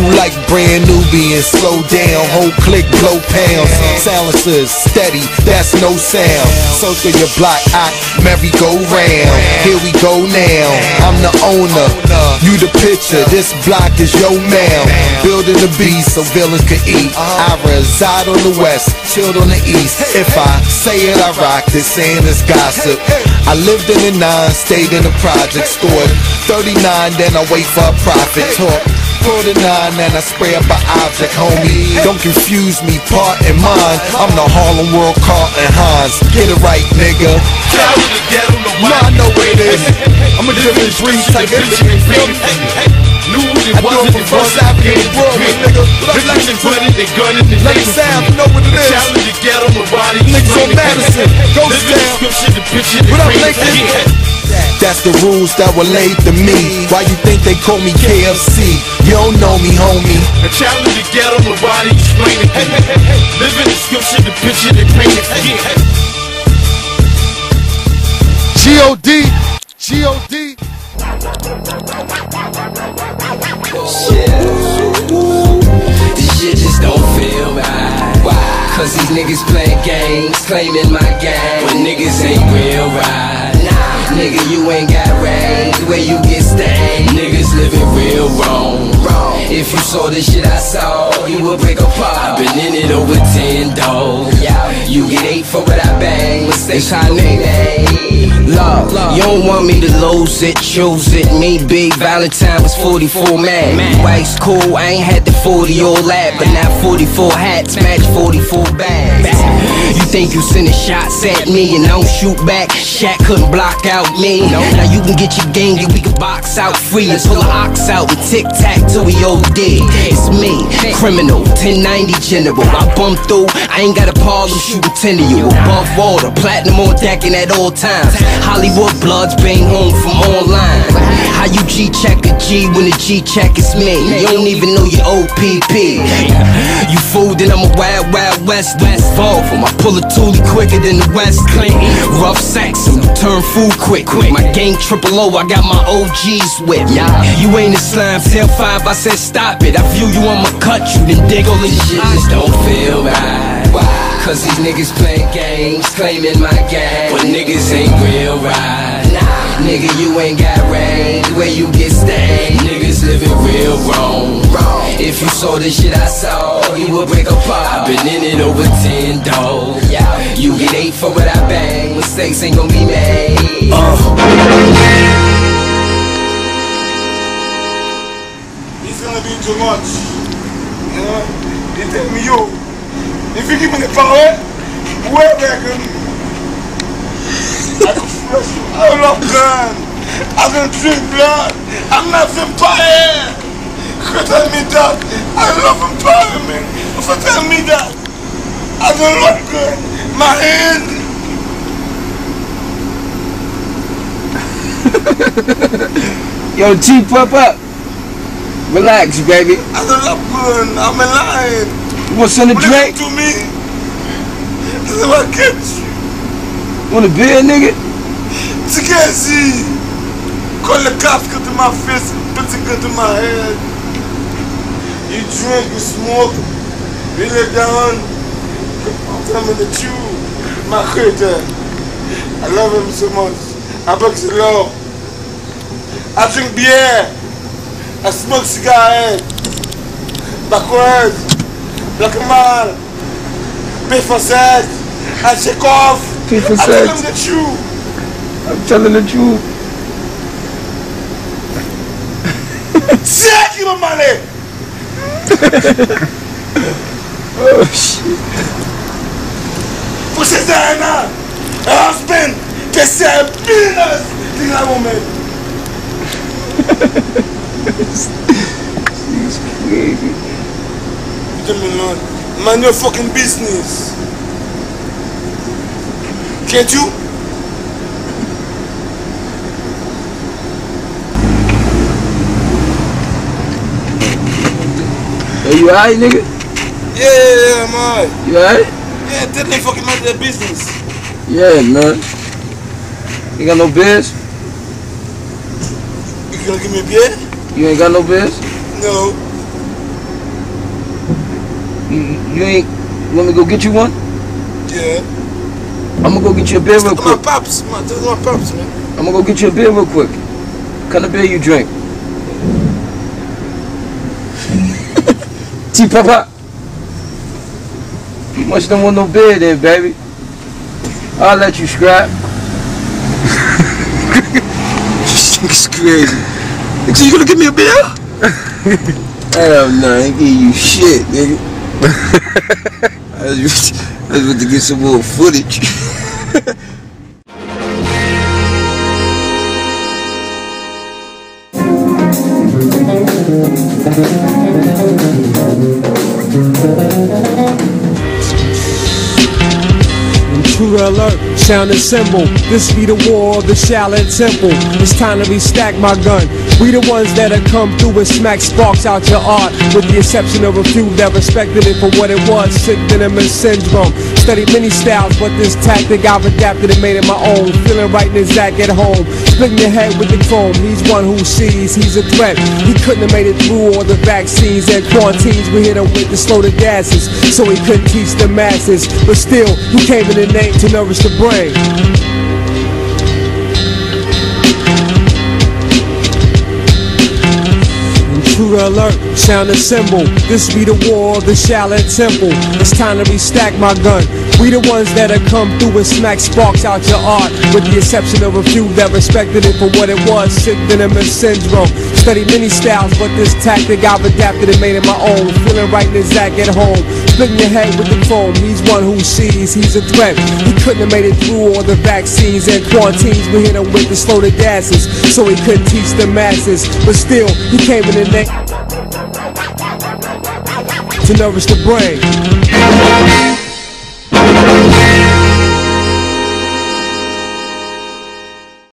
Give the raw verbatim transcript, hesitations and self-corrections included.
like brand Nubians. Slow down, whole click, blow pounds. Silencers, steady, that's no sound. Circle your block, I merry-go-round. Here we go now, I'm the owner, you the pitcher. This block is your mound. Building the beast so villains can eat. I reside on the west, chilled on the east. If I say it, I rock this, saying it's gossip. I lived in the nine, stayed in the project, scored thirty-nine, then I wait for a profit. Talk, pull the nine, and I spray up an object, homie. Don't confuse me, part and mine. I'm the Harlem World Carlton Hines. Get it right, nigga. No, I know what it is. I'm a different breed type of shit, you feel me? I do it from first Avenue to Broadway, nigga. Let it sound, you know what it is. Niggas on Madison, Ghost Town. What up, Lincoln? That's the rules that were laid to me. Why you think they call me K F C? You don't know me, homie. A challenge to get on my body, explain it. Live in the scripture, the picture they painted. G O D, G O D. Shit. This shit just don't feel right. Why? Cause these niggas playing games, claiming my game, but niggas ain't real right. Nah, nigga, you ain't got range where you get stained. Niggas living real wrong. Wrong. If you saw the shit I saw, you would break apart. I've been in it over ten, dog. Yeah, you get eight for what I bang. Mistakes I made. Love, you don't want me to lose it, choose it. Me, Big Valentine was forty-four mad. Wife's cool, I ain't had the forty all that, but now forty-four hats match forty-four bags. You think you sending shots at me and I don't shoot back? Shaq couldn't block out me. Now you can get your game, we can box out free and pull a ox out and tic tac till we O D. It's me, criminal, ten ninety general. I bump through, I ain't got a problem shooting ten of you. Above water, platinum on deck and at all times. Hollywood bloods bang home from online. How you G-check a G when the G-check is me? You don't even know your O P P. You fool, then I'm a wild, wild west. Fall from I pull a toolie quicker than the West Clean. Rough Saxon, turn fool quick. My gang triple O, I got my O Gs with me. You ain't a slime, tell five, I said stop it. I view you, I'ma cut you, then dig all this shit. Just don't feel right. Why? Cause these niggas playing games, claiming my game, but niggas ain't real right. Nah, nigga, you ain't got range where you get stained. Niggas living real wrong. Wrong. If you saw the shit I saw, you would break apart. I've been in it over ten, dog. Yeah, you get eight for what I bang. Mistakes ain't gon' be made. Uh. It's gonna be too much. You know? They tell me, yo, if you give me the power, we're back in. I can flush you. I love blood. I can drink blood. I'm not vampire. You tell me that. I love vampire, man. If you tell me that, I don't look good. My hand. Yo, T, pop up. Relax, baby. I don't look good. I'm alive. You want some to drink? To me. This is what gets you. Want a beer, nigga? T-K-Z. Call the cops, cut to my face, put the gun to my head. You drink, you smoke, you lay down. Tell me the truth, my creator. I love him so much. I box the love. I drink beer. I smoke cigarette. Backwards. Black man. Pay for sex. I check off. Pay for I sex. tell him the truth. I'm telling the truth. Check your money. Oh shit. Você está na husband que se é business in that moment. She's crazy. Tell me, Lord, mind your fucking business. Can't you? Hey, you alright, nigga? Yeah, yeah, yeah, I'm alright. You alright? Yeah, tell them fucking mind their business. Yeah, man. You got no beers? You gonna give me a beer? You ain't got no beers? No. You, you ain't you want me to go get you one? Yeah. I'm gonna go get you a beer real quick. My pops, my, this is my pops, man. I'm gonna go get you a beer real quick. What kind of beer you drink? T Papa. You much don't want no beer then, baby. I'll let you scrap. It's crazy. So you gonna give me a beer? Hell no, I ain't give you shit, nigga. I was just, I was about to get some more footage. Intruder alert, sound and symbol. This be the war of the Shaolin Temple. It's time to restack my gun. We the ones that'll come through and smack sparks out your art, with the exception of a few that respected it for what it was. Sick venomous syndrome. Studied many styles, but this tactic I've adapted and made it my own. Feeling right in his Zach at home. Splitting your head with the chrome. He's one who sees he's a threat. He couldn't have made it through all the vaccines and quarantines we hit him with to slow the gases, so he couldn't teach the masses. But still, he came in the name to nourish the brain. Intruder alert, sound and symbol. This be the war of the Shaolin Temple. It's time to restack my gun. We the ones that'll come through and smack sparks out your art, with the exception of a few that respected it for what it was. Sick venomous syndrome. Studied many styles, but this tactic I've adapted and made it my own. Feeling right in his Zach at home. Splitting your head with the chrome. He's one who sees he's a threat. He couldn't have made it through all the vaccines and quarantines we hit him with to slow the gases, so he couldn't teach the masses. But still, he came in the name to nourish the brain.